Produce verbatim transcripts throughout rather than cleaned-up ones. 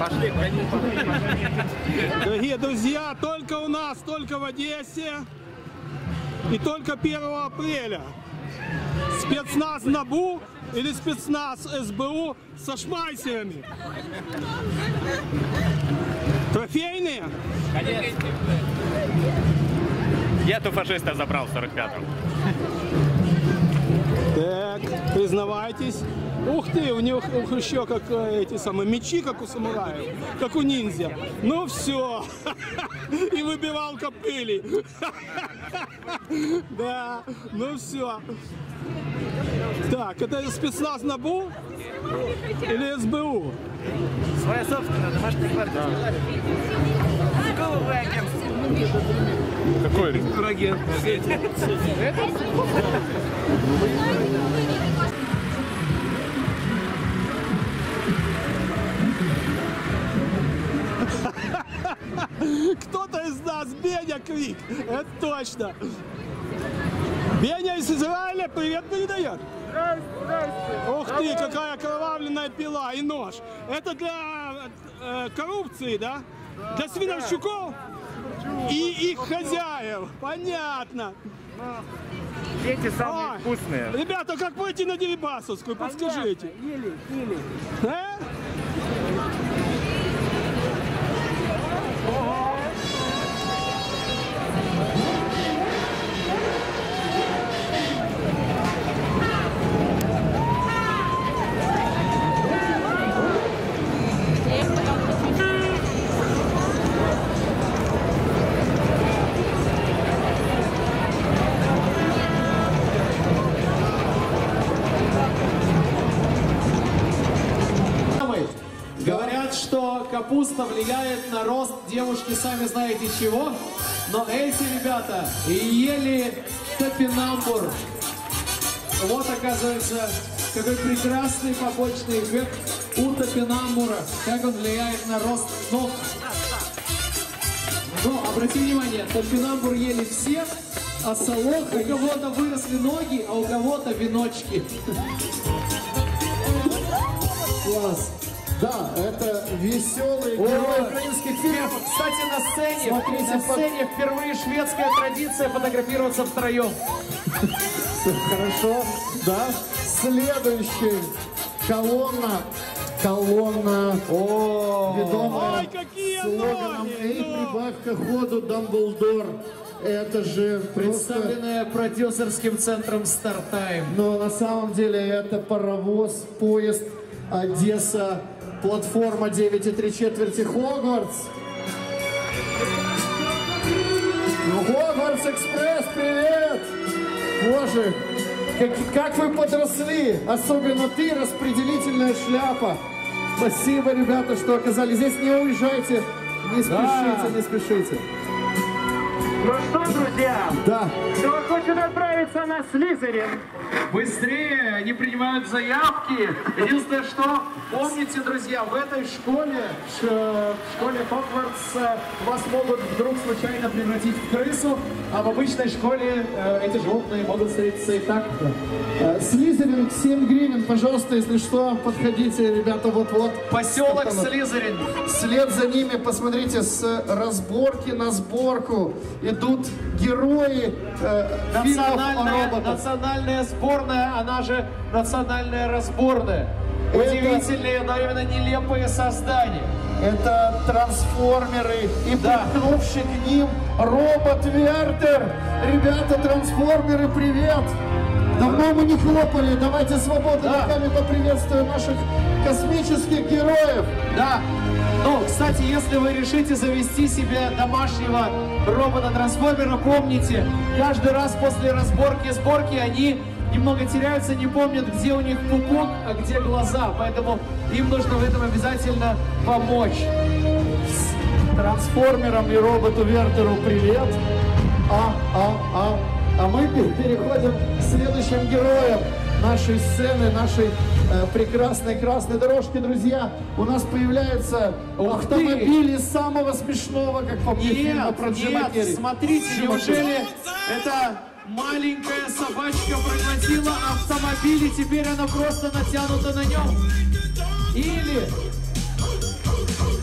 Пошли, пойди, пошли, пошли. Дорогие друзья, только у нас, только в Одессе и только первого апреля спецназ НАБУ или спецназ СБУ со шмайсерами. Трофейные? Конечно. Я ту фашиста забрал в сорок пятом. Так, признавайтесь. Ух ты, у них еще как эти самые мечи, как у самураев, как у ниндзя. Ну все, и выбивалка пыли. Да, ну все. Так, это спецназ НАБУ или СБУ? Своя собственная домашняя квартира. Какого агентства? Какой? Турагент. Кто-то из нас, Беня Крик, это точно. Беня из Израиля привет передает. Ух ты, какая окровавленная пила и нож. Это для э, коррупции, да? да для свиновщиков да. И их хозяев. Понятно. Эти самые Ой, вкусные. Ребята, как пойти на Дерибасовскую, подскажите. Или, или. А? Говорят, что капуста влияет на рост девушки, сами знаете чего, но эти ребята ели топинамбур. Вот, оказывается, какой прекрасный побочный эффект у топинамбура, как он влияет на рост ног. Но, обрати внимание, топинамбур ели все, а солох у кого-то выросли ноги, а у кого-то веночки. Класс. Да, это веселый герой украинских фильмов. Кстати, на сцене, Смотрите, на сцене впервые шведская традиция фотографироваться втроем. Все хорошо. Да. Следующий. Колонна. Колонна. О, ведомая Ой, какие слоганом ноги, «Эй, ну. прибавь-ка ходу, Дамблдор». Это же просто... Представленная продюсерским центром «Стартайм». Но на самом деле это паровоз, поезд, Одесса, платформа девять и три четверти Хогвартс. Ну, Хогвартс Экспресс, привет! Боже, как, как вы подросли, особенно ты, распределительная шляпа. Спасибо, ребята, что оказались здесь. Не уезжайте, не спешите, Да. не спешите. Ну что, друзья, Да. кто хочет отправиться на Слизерин? Быстрее, они принимают заявки. Единственное, что, помните, друзья, в этой школе, ш- в школе Хогвартс, э, вас могут вдруг случайно превратить в крысу, а в обычной школе э, эти животные могут встретиться и так. Э, Слизерин, семь гривен, пожалуйста, если что, подходите, ребята, вот-вот. Поселок Стопанов. Слизерин. Вслед за ними, посмотрите, с разборки на сборку идут герои э, фильмов о Национальная, роботах. национальная сборная, она же национальная разборная. Это- Удивительные, одновременно нелепые создания. Это трансформеры и Да. прикнувший к ним робот Вертер. Ребята, трансформеры, привет! Давно мы не хлопали, давайте свободными Да. руками поприветствуем наших космических героев. Да. Ну, кстати, если вы решите завести себе домашнего робота-трансформера, помните, каждый раз после разборки-сборки они немного теряются, не помнят, где у них пупок, а где глаза. Поэтому им нужно в этом обязательно помочь. Трансформерам и роботу Вертеру привет. А, а, а. А мы переходим к следующим героям нашей сцены, нашей э, прекрасной красной дорожки, друзья. У нас появляются Ух ты! автомобили самого смешного, как по мне, фильма Нет, про Джима нет, Керри. смотрите, неужели это маленькая собачка проглотила автомобиль, и теперь она просто натянута на нем? Или...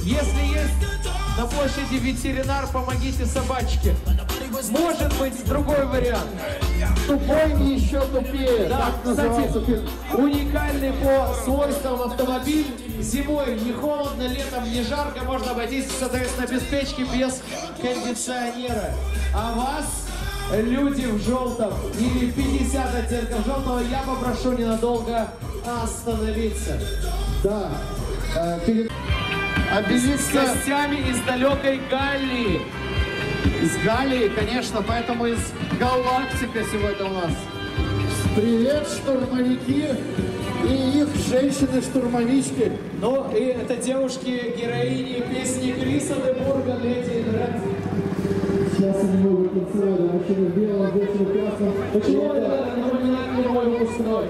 Если есть на площади ветеринар, помогите собачке. Может быть, другой вариант. Тупой не еще тупее. Да, Так назывался кстати, фильм. уникальный по свойствам автомобиль. Зимой не холодно, летом не жарко, можно обойтись, соответственно, без печки, без кондиционера. А вас, люди в желтом или пятьдесят оттенков желтого, я попрошу ненадолго остановиться. Да. Э, перед... С Обелиска гостями из далекой Галлии. из Галлии, конечно, поэтому из Галактика сегодня у нас. Привет, штурмовики и их женщины-штурмовички. Ну, и это девушки, героини песни Криса де Бурга «Леди и Дред». Сейчас они будут танцевать, мужчины в белом, женщины в красном. Почему это напоминает мне мой выпускной?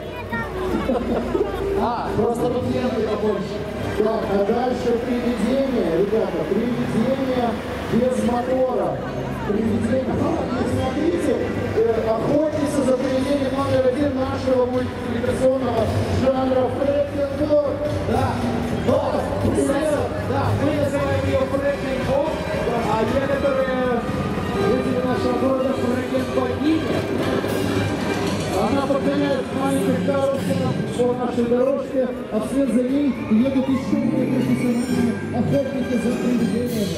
А, просто тут ленты побольше. Так, а дальше привидение, ребята, привидение без мотора. Привидение. А, и смотрите, э, охотница за привидением номер один нашего мультипликационного жанра Фрэкенбок. Да, но, да, мы называем ее Фрэкенбок, а некоторые жители нашего города Фрэкенбогиня. Она покоряет маленьких Карлсонов по нашей дорожке, а вслед за ней едут еще более профессиональные охотники за привидениями.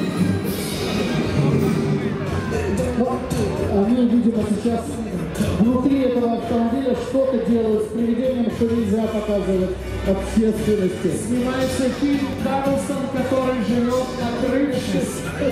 Они, видимо, сейчас внутри этого автомобиля что-то делают с привидением, что нельзя показывать общественности. Снимается фильм «Карлсон, который живет на крыше».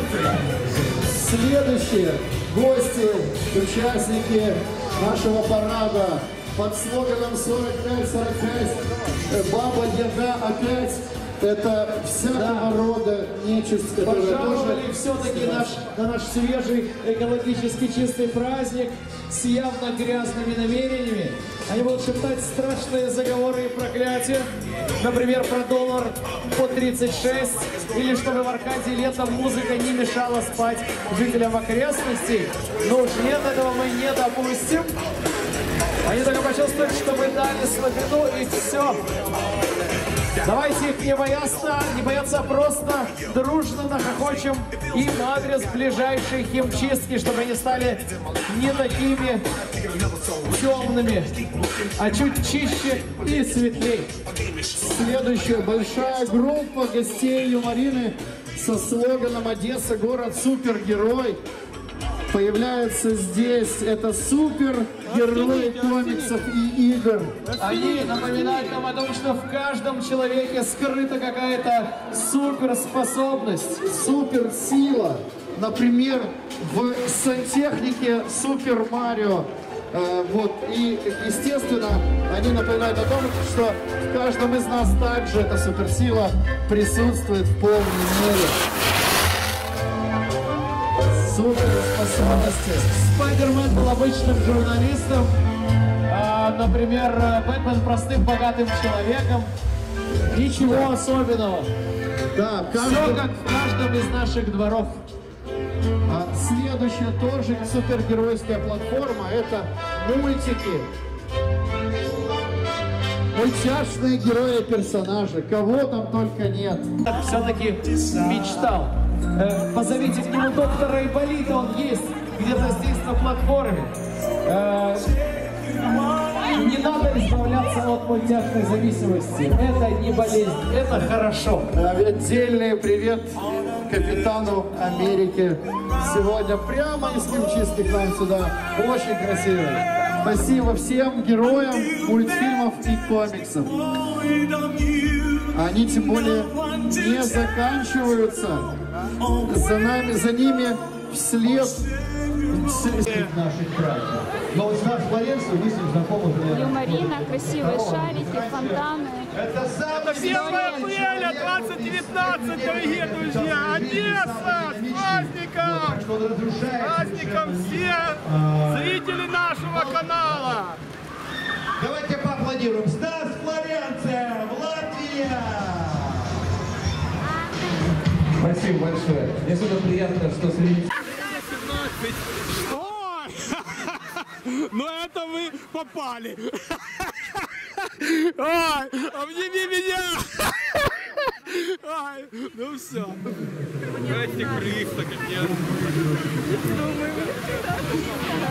Следующие гости, участники нашего парада под слоганом сорок пять сорок пять «Баба Яга опять». Это всякого рода нечисть, которая Пожаловали тоже... все-таки наш, на наш свежий, экологически чистый праздник с явно грязными намерениями. Они будут шептать страшные заговоры и проклятия. Например, про доллар по тридцать шесть. Или чтобы в Аркадии летом музыка не мешала спать жителям окрестностей. Но уж нет, этого мы не допустим. Они только почувствуют, что мы дали слабину, и все. Давайте их не бояться, не бояться, а просто дружно нахохочем им на адрес ближайшей химчистки, чтобы они стали не такими темными, а чуть чище и светлей. Следующая большая группа гостей Юморины со слоганом «Одесса – город супергерой» появляется здесь. Это супергерои комиксов и игр. Они напоминают нам о том, что в каждом человеке скрыта какая-то суперспособность. Суперсила. Например, в сантехнике Супер Марио. Э, вот. И, естественно, они напоминают о том, что в каждом из нас также эта суперсила присутствует в полной мере. Суперспособности. Спайдермен был обычным журналистом, а, например, Бэтмен простым богатым человеком. Ничего особенного. Да, Все каждый... как в каждом из наших дворов. А следующая тоже супергеройская платформа — это мультики. Мультяшные герои персонажи, кого там только нет. Все-таки мечтал. Э, позовите к нему доктора Айболита, он есть где-то здесь на платформе. Э, не надо избавляться от мультяшной зависимости. Это не болезнь, это хорошо. Отдельный привет капитану Америки. Сегодня прямо из химчистки к нам сюда. Очень красиво. Спасибо всем героям мультфильмов и комиксов. Они тем более не заканчиваются. За нами, за ними вслед наших братьев. Но вот наш Флоренцию мы с ним знакомы. Юморина, красивые шарики, фонтаны. Это первое апреля двадцать девятнадцать, дорогие друзья! Одесса! С праздником! С праздником все зрители нашего канала! Давайте поаплодируем. Стас Флоренция, Латвия! Спасибо большое. Мне супер приятно, что среди... Ой! Ну это вы попали! Ой! Обними меня! Ай, ну все. Эти крысы, капец.